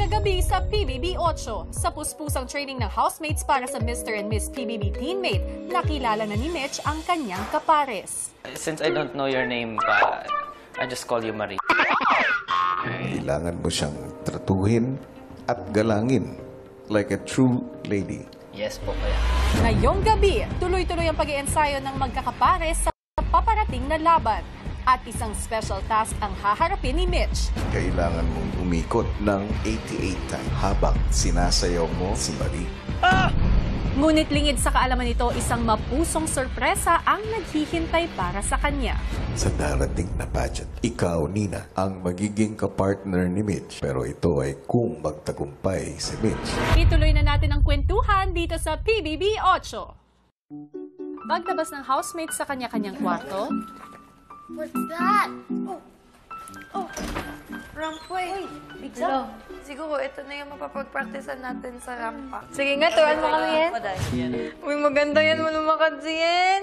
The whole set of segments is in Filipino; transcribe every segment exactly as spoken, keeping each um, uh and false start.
kagabi sa P B B eight. Sa puspusang training ng housemates para sa Mister and Miss P B B teammate, nakilala na ni Mitch ang kanyang kapares. Since I don't know your name, uh, I just call you Marie. Kailangan mo siyang tratuhin at galangin like a true lady. Yes po, kaya. Ngayong gabi, tuloy-tuloy ang pag-iensayo ng magkakapares sa paparating na laban. At isang special task ang haharapin ni Mitch. Kailangan mong umikot ng eighty-eight times habang sinasayaw mo si Marie. Ah! Ngunit lingid sa kaalaman nito, isang mapusong sorpresa ang naghihintay para sa kanya. Sa darating na pageant, ikaw, Nina, ang magiging kapartner ni Mitch. Pero ito ay kung magtagumpay si Mitch. Ituloy na natin ang kwentuhan dito sa P B B eight. Paglabas ng housemate sa kanya-kanyang kwarto. What's that? Oh, oh, rampoy. Hello. Siguro ito na yung mapapag-practicean natin sa rampa. Sige nga, tuwan mo kami yan. Uy, maganda yan, malumakad yan.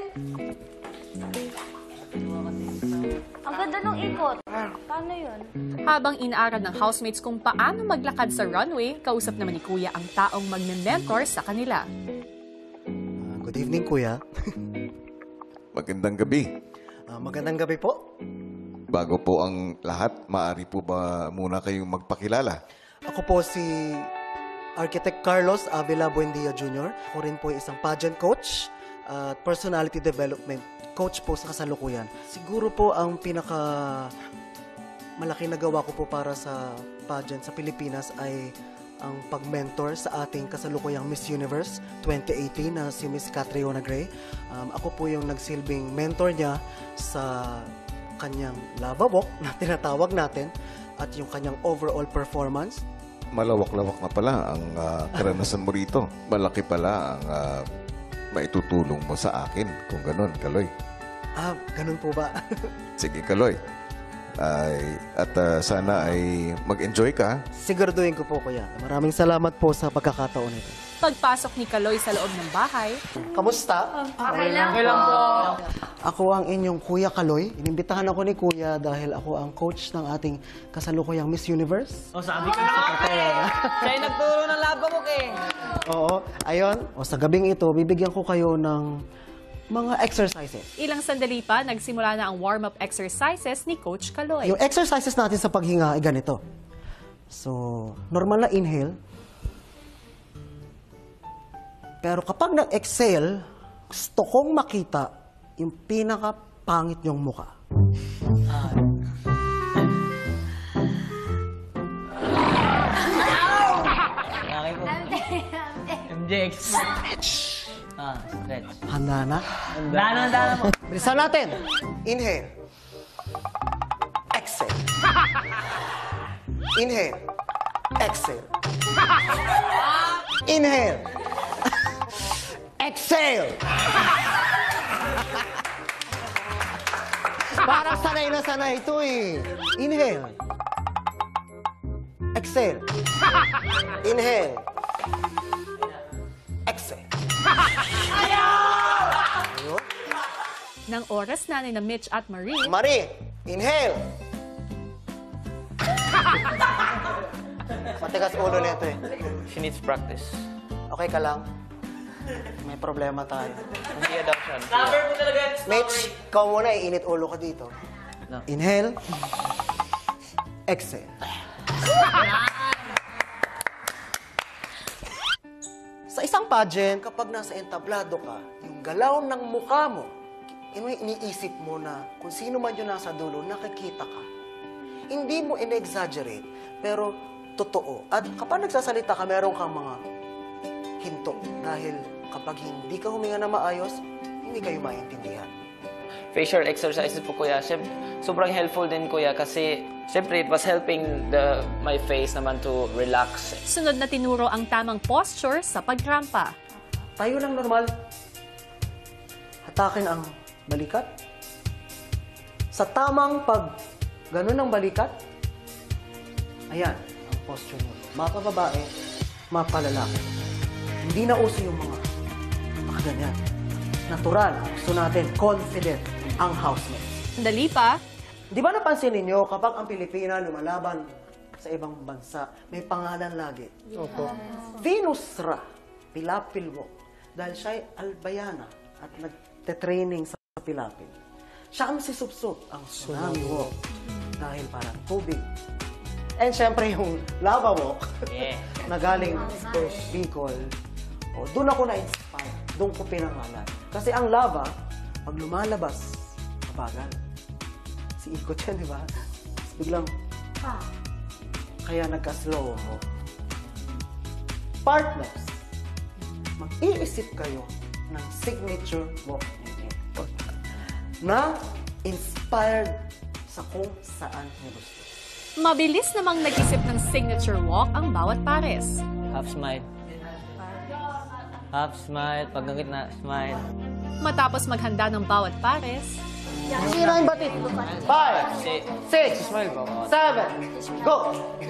Ang ganda ng ikot. Paano yun? Habang inaaral ng housemates kung paano maglakad sa runway, kausap naman ni Kuya ang taong magme-mentor sa kanila. Uh, good evening, Kuya. Magandang gabi. Uh, magandang gabi po. Bago po ang lahat, maaari po ba muna kayong magpakilala? Ako po si Architect Carlos Avila Buendia Junior Ako rin po ay isang pageant coach at personality development coach po sa kasalukuyan. Siguro po ang pinaka malaki na gawa ko po para sa pageant sa Pilipinas ay ang pag-mentor sa ating kasalukuyang Miss Universe twenty eighteen na si Miss Catriona Gray. Um, ako po yung nagsilbing mentor niya sa kanyang lava walk na tinatawag natin at yung kanyang overall performance. Malawak-lawak na pala ang uh, karanasan mo rito. Malaki pala ang uh, maitutulong mo sa akin kung ganun, Kaloy. Ah, ganun po ba? Sige, Kaloy. Ay, at uh, sana ay mag-enjoy ka. Siguraduhin ko po, Kuya. Maraming salamat po sa pagkakataon nito. Pagpasok ni Kaloy sa loob ng bahay, Kamusta? Okay lang po. Ako ang inyong Kuya Kaloy. Inimbitahan ako ni Kuya dahil ako ang coach ng ating kasalukuyang Miss Universe. O, sabi ko na. Siya yung nagturo ng laba mo, eh. Oo. Ayun. O, sa gabing ito, bibigyan ko kayo ng mga exercises. ilang sandali pa, nagsimula na ang warm-up exercises ni Coach Kaloy. Yung exercises natin sa paghinga ay ganito. So, normal na inhale. Pero kapag nag-exhale, gusto kong makita yung pinaka-pangit yung mukha. M J X. Ah, stretch. Handa na? Handa na, handa na po. Bilisan natin. Inhale. Exhale. Inhale. Exhale. Inhale. Exhale. Parang sanay na sanay ito eh. Inhale. Exhale. Inhale. Exhale. Nang oras na ni na Mitch at Marie, Marie, inhale. Matigas ulo nito eh. She needs practice. Okay ka lang? May problema tayo. Hindi daw siya. Cover mo talaga. Mitch, ikaw muna, iinit ulo ka dito. No. Inhale. Exhale. Sa isang pageant, kapag nasa entablado ka, yung galaw ng mukha mo, ino iniisip mo na kung sino man yung nasa dulo, nakikita ka. Hindi mo in-exaggerate, pero totoo. At kapag nagsasalita ka, meron kang mga hinto. Dahil kapag hindi ka huminga na maayos, hindi kayo maintindihan. Facial exercises po, Kuya. Siyempre, sobrang helpful din, Kuya, kasi siyempre it was helping the my face naman to relax. sunod na tinuro ang tamang posture sa pagrampa. Tayo lang normal. Hatakin ang balikat. Sa tamang pag ganun ang balikat, ayan ang posture mo. Mapababae, mapalalaki. Hindi na uso yung mga makaganyan. Natural. Gusto natin confident ang housemate. Sandali pa, Di ba napansin ninyo kapag ang Pilipina lumalaban sa ibang bansa, may pangalan lagi. Opo. Venus Ra, Pilapil Walk. Dahil siya ay albayana at nagte-training sa Pilapil. Siya ang sisupsop, ang Tsunami Walk. Dahil parang tubig. And syempre yung Lava Walk, Yeah. na galing sa Bicol. O, doon ako na-inspire. Doon ko pinangalan. Kasi ang lava, pag lumalabas, mabagal. Si Ikot yan, di ba? Tapos biglang, ah. Kaya nagka-slow mo. Partners, mag-iisip kayo ng signature walk ni Ikot na inspired sa kung saan mo gusto. Mabilis namang nag-isip ng signature walk ang bawat pares. Half smile. Half smile. Pag na smile. Matapos maghanda ng bawat pares, Sino yung batit? Five, six, seven, go!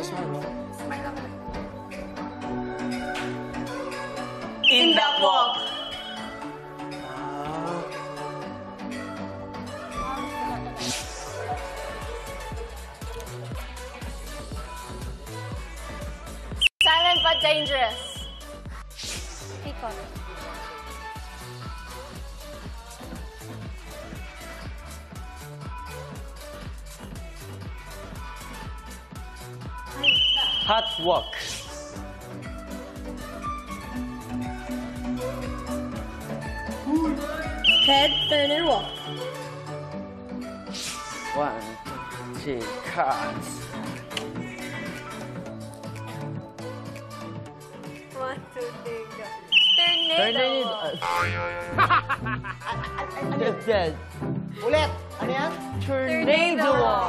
In that walk. Silent but dangerous. Ikot. Hot walk. Head turner walk. One, two, cuts. One, two, three, go. Tornado walk. Dead. Ulit! Ano yan? Tornado walk.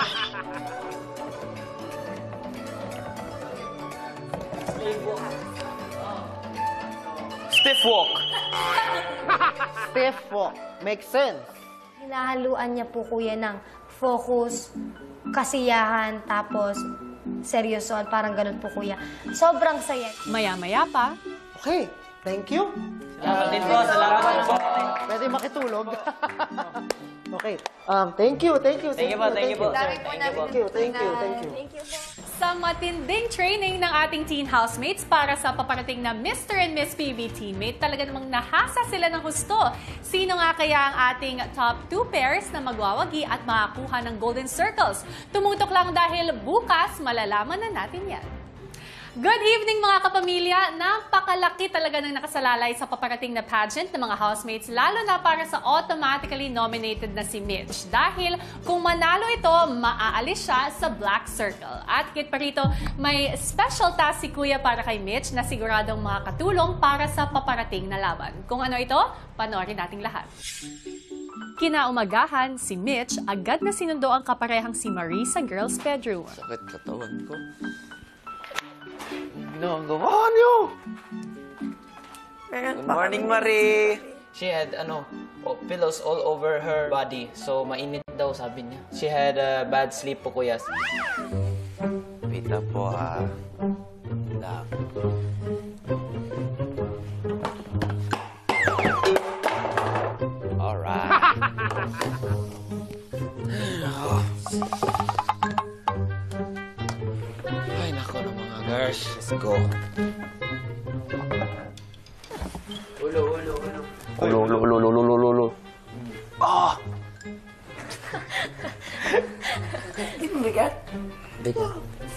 Stiff walk. Stiff walk. Makes sense. Hinahaluan niya po kuya ng focus, kasiyahan, tapos seryoso, parang ganun po kuya. Sobrang saya. maya-maya pa, Okay, thank you. Salamat din po. Salamat po. Pwede makitulog. Okay. Um, thank you, thank you, Thank you po, thank you po, sir. Dami po Thank you namin po. Thank you, thank you, thank you. Thank you po. sa matinding training ng ating teen housemates para sa paparating na Mister and Miss P B teammate, talaga namang nahasa sila ng husto. Sino nga kaya ang ating top two pairs na magwawagi at makakuha ng Golden Circles? Tumutok lang dahil bukas malalaman na natin yan. Good evening mga kapamilya! Napakalaki talaga ng nakasalalay sa paparating na pageant ng mga housemates, lalo na para sa automatically nominated na si Mitch. Dahil kung manalo ito, maaalis siya sa Black Circle. At higit pa rito, may special task si Kuya para kay Mitch na siguradong makakatulong para sa paparating na laban. Kung ano ito, panoorin nating lahat. Kinaumagahan, si Mitch agad na sinundo ang kaparehang si Marie sa girls' bedroom. Sakit katawan ko. No, ang gawa niyo! Good morning, Marie! She had, ano, oh, pillows all over her body. So, mainit daw, sabi niya. She had a bad sleep po, kuya. Pita po, ha. Lang. Alright. Ay, nako ng mga girls. Let's go. Ulo, ulo, ulo. Ulo, ulo, ulo, ulo, ulo, ulo, ulo. Ah! Bigat? Bigat.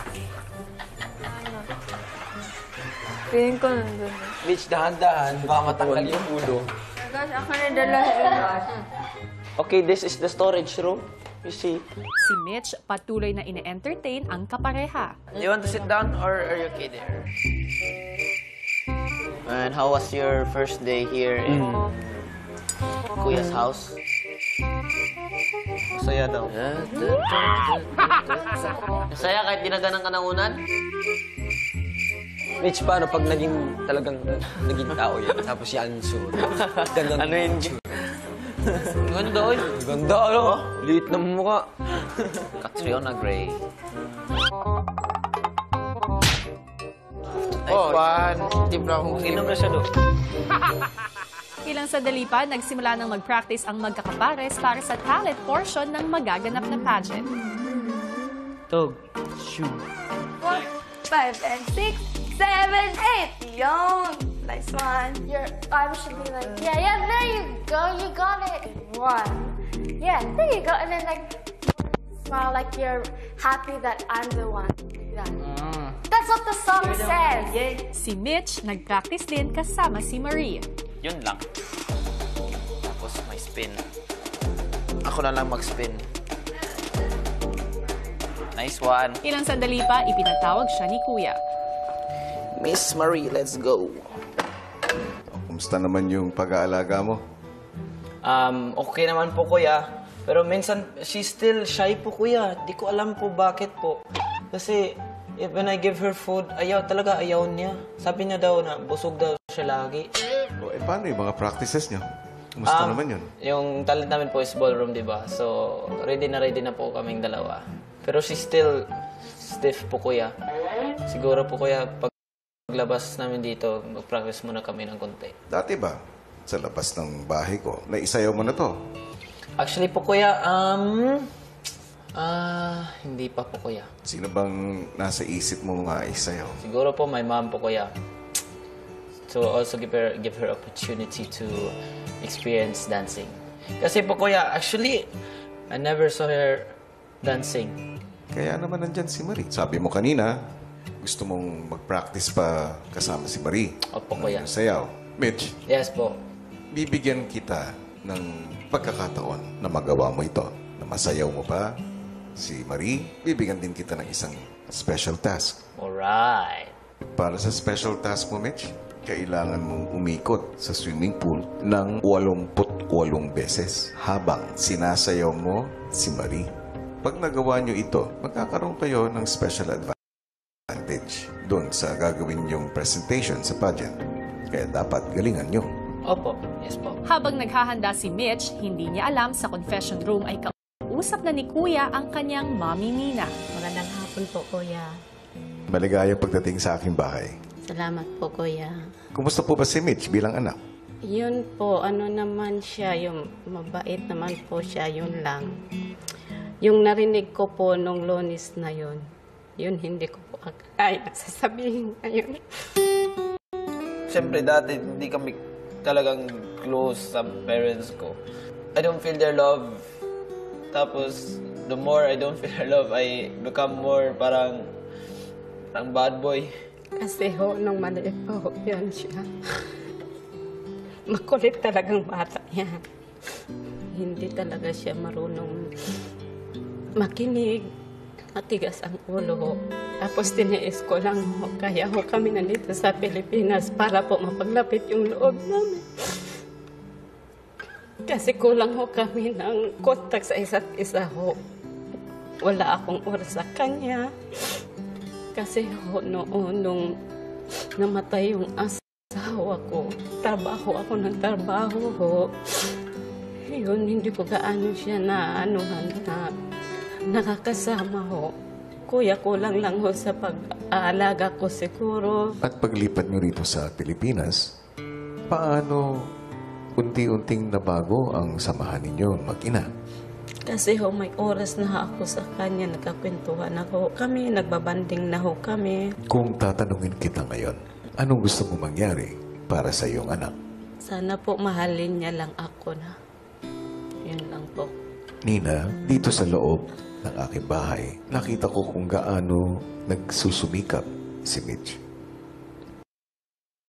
Feeling ko nandun. Mitch, dahan-dahan. Baka matanggal yung ulo. Gosh, ako na dala yung Okay, this is the storage room. You see. Si Mitch patuloy na ine-entertain ang kapareha. You want to sit down or are you okay there? And how was your first day here in Kuya's house? Masaya daw. Masaya kahit dinaganan ka ng unan? Mitch, paano pag naging talagang naging tao yan? Tapos yan suot. Ganun. Ano yun? Ganda, oy. Ganda, ano? Liit ng mukha. Catriona Gray. Oh, pan. Timpla akong Inom na siya doon. Ilang sandali pa, nagsimula nang mag-practice ang magkakapares para sa talent portion ng magaganap na pageant. Tog. Shoe. Four, five, and six, seven, eight. Yon. Nice one. Your arm should be like, yeah, yeah, there you go, you got it. One. Yeah, there you go. And then like, smile like you're happy that I'm the one. Like that. That's what the song says. Si Mitch, nag-practice din kasama si Marie. Yun lang. Tapos may spin. Ako na lang mag-spin. Nice one. Ilang sandali pa, ipinatawag siya ni Kuya. Miss Marie, let's go. Kumusta naman yung pag-aalaga mo? Um, okay naman po, kuya. Pero minsan, she's still shy po, kuya. Di ko alam po bakit po. Kasi, eh, when I give her food, ayaw, talaga ayaw niya. Sabi niya daw na busog daw siya lagi. O, eh, paano yung mga practices niyo? Kumusta Um, naman yun? Yung talent namin po is ballroom, di ba? So, ready na ready na po kaming dalawa. Pero she's still stiff po, kuya. Siguro po, kuya, pag paglabas namin dito, mag-practice muna kami ng konti. Dati ba, sa labas ng bahay ko, naisayaw mo na to? Actually po, kuya, um... Ah, hindi pa po, kuya. Sino bang nasa isip mo mga isayaw? Siguro po, my mom po, kuya. To also give her, give her opportunity to experience dancing. Kasi po, kuya, actually, I never saw her dancing. Kaya naman nandyan si Marie. Sabi mo kanina, gusto mong mag-practice pa kasama si Marie. Opo, kuya. Ng sayaw. Mitch, Yes po. bibigyan kita ng pagkakataon na magawa mo ito. Na masayaw mo pa si Marie, bibigyan din kita ng isang special task. Alright. Para sa special task mo, Mitch, kailangan mong umikot sa swimming pool ng walongput walong beses habang sinasayaw mo si Marie. Pag nagawa nyo ito, magkakaroon kayo ng special advantage doon sa gagawin yung presentation sa pageant. Kaya dapat galingan nyo. Opo. Yes po. Habang naghahanda si Mitch, hindi niya alam sa confession room ay kausap na ni Kuya ang kanyang mommy Nina. Magandang hapon po, Kuya. Maligaya pagdating sa aking bahay. Salamat po, Kuya. Kumusta po ba si Mitch bilang anak? Yun po, ano naman siya, yung mabait naman po siya, yun lang. Yung narinig ko po nung Lunes na yun, yun hindi ko po kaya sasabihin ngayon. Siyempre, dati hindi kami talagang close sa parents ko. I don't feel their love. Tapos, the more I don't feel their love, I become more parang, parang bad boy. Kasi ho, nung maliit pa ho, yun siya. Makulit talagang bata yan. Hindi talaga siya marunong makinig. Matigas ang ulo ho. Tapos tiniis ko lang ho. Kaya ho kami nandito sa Pilipinas para po mapaglapit yung loob namin. Kasi kulang ho kami ng kontak sa isa't isa ho. Wala akong oras sa kanya. Kasi ho, noon nung namatay yung asawa ko, trabaho ako ng trabaho ho. Yun, hindi ko gaano siya na anuhan na nakakasama ho. Kuya, kulang lang ho sa pag-aalaga ko siguro. At paglipat nyo rito sa Pilipinas, paano unti-unting nabago ang samahan ninyo mag-ina? Kasi ho, may oras na ako sa kanya, nagkakwentuhan ako. Kami, nagbabanding na ho kami. Kung tatanungin kita ngayon, anong gusto mo mangyari para sa iyong anak? Sana po mahalin niya lang ako na. Yun lang po. Nina, dito sa loob ng aking bahay, nakita ko kung gaano nagsusumikap si Mitch.